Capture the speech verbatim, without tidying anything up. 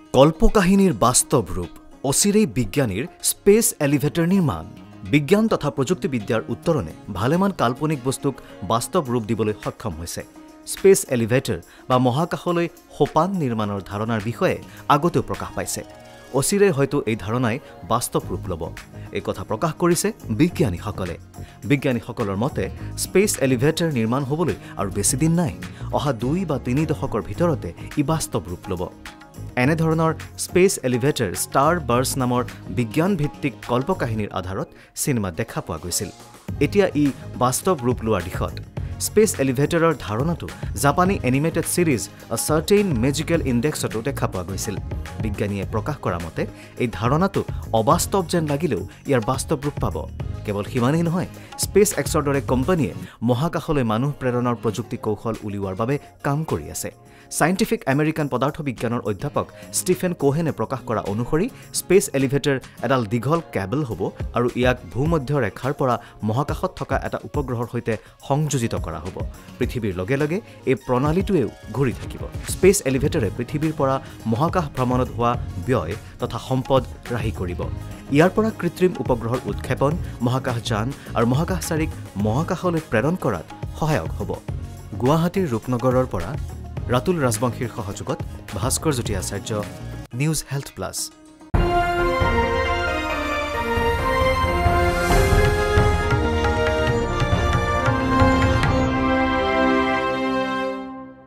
কল্পকাহিনীৰ বাস্তৱ ৰূপ অচিৰেই বিজ্ঞানীৰ স্পেচ এলিভেটৰ নিৰ্মাণ বিজ্ঞান তথা প্ৰযুক্তিবিদ্যাৰ উত্তৰণে ভালেমান কাল্পনিক বস্তুক বাস্তৱ ৰূপ দিবলৈ সক্ষম হৈছে স্পেচ এলিভেটৰ বা মহাকাশলৈ সোপান নিৰ্মাণৰ ধাৰণাৰ বিষয়ে আগতেও প্ৰকাশ পাইছে অচিৰেই হয়তো এই ধাৰণাই বাস্তৱ ৰূপ ল'ব এই কথা প্ৰকাশ কৰিছে বিজ্ঞানীসকলে বিজ্ঞানীসকলৰ মতে স্পেচ এলিভেটৰ নিৰ্মাণ হ'বলৈ আৰু বেছি দিন নাই অহা দুই বা তিনি দশকৰ ভিতৰতে ই বাস্তৱ ৰূপ ল'ব এনে ধৰণৰ স্পেচ এলিভেটৰ ষ্টাৰ বাৰ্ছ নামৰ বিজ্ঞান ভিত্তিক কল্পকাহিনীৰ আধাৰত সিনেমা দেখা পোৱা গৈছিল এতিয়া ই বাস্তৱ ৰূপ লোৱাৰ দিশত স্পেচ এলিভেটৰৰ ধাৰণাটো জাপানী এনিমেটেড সিৰিজ আ চাৰ্টেইন মেজিকেল ইণ্ডেক্সতো দেখা পোৱা গৈছিল বিজ্ঞানীয়ে প্ৰকাশ কৰা মতে এই ধাৰণাটো অবাস্তৱ যেন লাগিলেও ইয়াৰ বাস্তৱ ৰূপ পাব কেৱল সিমানেই নহয় স্পেচ এক্সৰ দৰে কোম্পানীয়ে মহাকাশলৈ মানুহ প্ৰেৰণৰ প্ৰযুক্তি কৌশল উলিওৱাৰ বাবে কাম কৰি আছে সাইণ্টিফিক আমেৰিকান পদাৰ্থ বিজ্ঞানৰ অধ্যাপক ষ্টিফেন কোহেনে প্ৰকাশ কৰা অনুসৰি স্পেচ এলিভেটৰ এডাল দীঘল কেবল হ'ব আৰু ইয়াক ভূমধ্য ৰেখাৰ পৰা মহাকাশত থকা এটা উপগ্ৰহৰ সৈতে সংযোজিত কৰা হ'ব পৃথিৱীৰ লগে লগে এই প্ৰণালীটোৱেও ঘূৰি থাকিব স্পেচ এলিভেটৰে পৃথিৱীৰ পৰা মহাকাশ ভ্ৰমণত হোৱা ব্যয় তথা সম্পদ ৰাহি কৰিব ইয়াৰ পৰা কৃত্ৰিম উপগ্ৰহৰ উৎক্ষেপণ মহাকাশযান আৰু মহাকাশচাৰীক মহাকাশলৈ প্ৰেৰণ কৰাত সহায়ক হ'ব গুৱাহাটীৰ ৰূপনগৰৰ পৰা ৰাতুল ৰাজবংশীৰ সহযোগত Bhaskar Jyoti Acharya news health plus